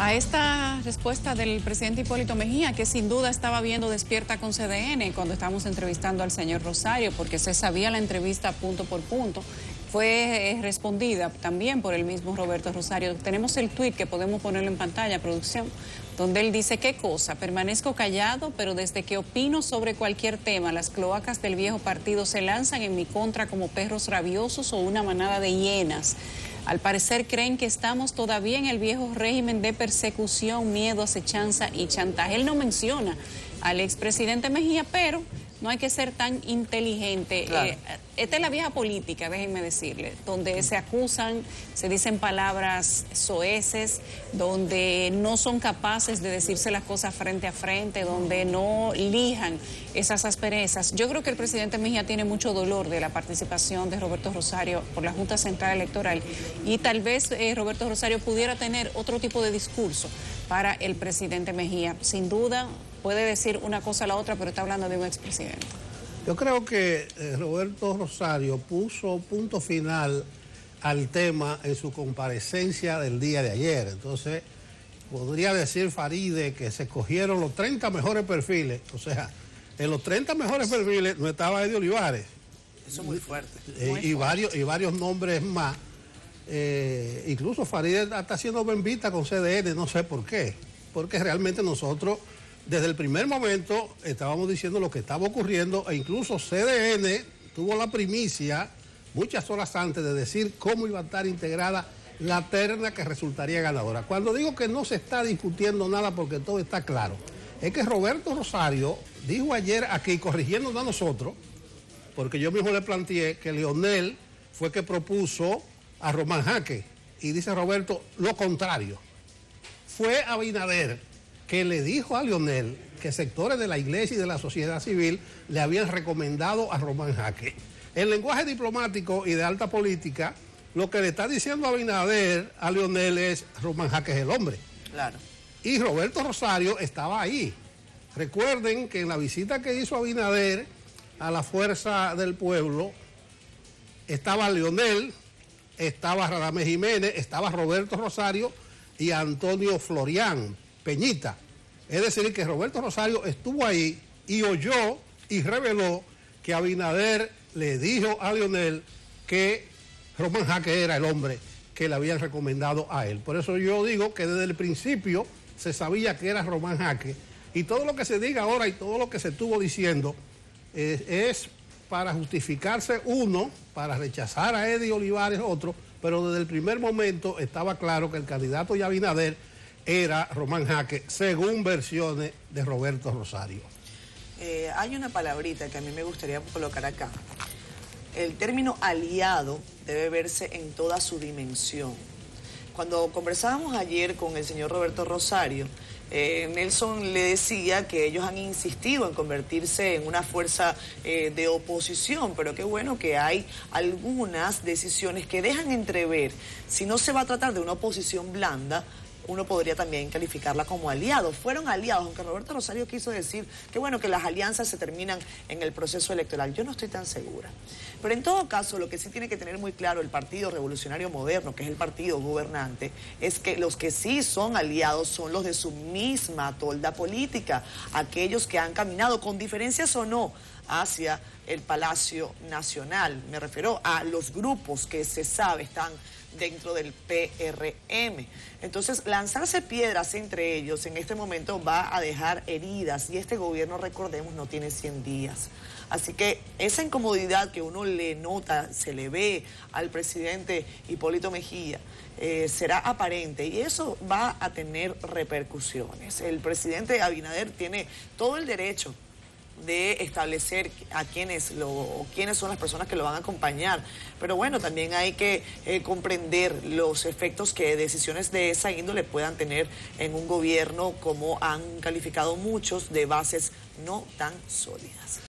A esta respuesta del presidente Hipólito Mejía, que sin duda estaba viendo Despierta con CDN cuando estábamos entrevistando al señor Rosario, porque se sabía la entrevista punto por punto, fue respondida también por el mismo Roberto Rosario. Tenemos el tuit que podemos ponerlo en pantalla, producción, donde él dice: ¿qué cosa? Permanezco callado, pero desde que opino sobre cualquier tema, las cloacas del viejo partido se lanzan en mi contra como perros rabiosos o una manada de hienas. Al parecer creen que estamos todavía en el viejo régimen de persecución, miedo, acechanza y chantaje. Él no menciona al expresidente Mejía, pero no hay que ser tan inteligente. Claro. Esta es la vieja política, déjenme decirle, donde se acusan, se dicen palabras soeces, donde no son capaces de decirse las cosas frente a frente, donde no lijan esas asperezas. Yo creo que el presidente Mejía tiene mucho dolor de la participación de Roberto Rosario por la Junta Central Electoral y tal vez Roberto Rosario pudiera tener otro tipo de discurso para el presidente Mejía. Sin duda puede decir una cosa a la otra, pero está hablando de un expresidente. Yo creo que Roberto Rosario puso punto final al tema en su comparecencia del día de ayer. Entonces, podría decir Faride que se escogieron los 30 mejores perfiles. O sea, en los 30 mejores perfiles no estaba Eddie Olivares. Eso es muy fuerte. Y varios nombres más. Incluso Faride está haciendo bembita con CDN, no sé por qué. Porque realmente nosotros, desde el primer momento, estábamos diciendo lo que estaba ocurriendo, e incluso CDN tuvo la primicia muchas horas antes de decir cómo iba a estar integrada la terna que resultaría ganadora. Cuando digo que no se está discutiendo nada porque todo está claro, es que Roberto Rosario dijo ayer aquí, corrigiéndonos a nosotros, porque yo mismo le planteé que Leonel fue que propuso a Román Jaque, y dice Roberto lo contrario. Fue Abinader que le dijo a Leonel que sectores de la iglesia y de la sociedad civil le habían recomendado a Román Jaque. En lenguaje diplomático y de alta política, lo que le está diciendo Abinader a Leonel es: Román Jaque es el hombre. Claro. Y Roberto Rosario estaba ahí. Recuerden que en la visita que hizo Abinader a la Fuerza del Pueblo, estaba Leonel, estaba Radamés Jiménez, estaba Roberto Rosario y Antonio Florián Peñita. Es decir, que Roberto Rosario estuvo ahí y oyó y reveló que Abinader le dijo a Leonel que Román Jaque era el hombre que le habían recomendado a él. Por eso yo digo que desde el principio se sabía que era Román Jaque, y todo lo que se diga ahora y todo lo que se estuvo diciendo es para justificarse uno, para rechazar a Eddie Olivares otro, pero desde el primer momento estaba claro que el candidato de Abinader era Román Jaque, según versiones de Roberto Rosario. Hay una palabrita que a mí me gustaría colocar acá. El término aliado debe verse en toda su dimensión. Cuando conversábamos ayer con el señor Roberto Rosario, Nelson le decía que ellos han insistido en convertirse en una fuerza de oposición, pero qué bueno que hay algunas decisiones que dejan entrever, si no se va a tratar de una oposición blanda, uno podría también calificarla como aliados. Fueron aliados, aunque Roberto Rosario quiso decir que bueno, que las alianzas se terminan en el proceso electoral. Yo no estoy tan segura. Pero en todo caso, lo que sí tiene que tener muy claro el Partido Revolucionario Moderno, que es el partido gobernante, es que los que sí son aliados son los de su misma tolda política, aquellos que han caminado, con diferencias o no, hacia el Palacio Nacional. Me refiero a los grupos que se sabe están dentro del PRM. Entonces, lanzarse piedras entre ellos en este momento va a dejar heridas, y este gobierno, recordemos, no tiene 100 días. Así que esa incomodidad que uno le nota, se le ve al presidente Hipólito Mejía, será aparente, y eso va a tener repercusiones. El presidente Abinader tiene todo el derecho de establecer a quiénes son las personas que lo van a acompañar. Pero bueno, también hay que comprender los efectos que decisiones de esa índole puedan tener en un gobierno, como han calificado muchos, de bases no tan sólidas.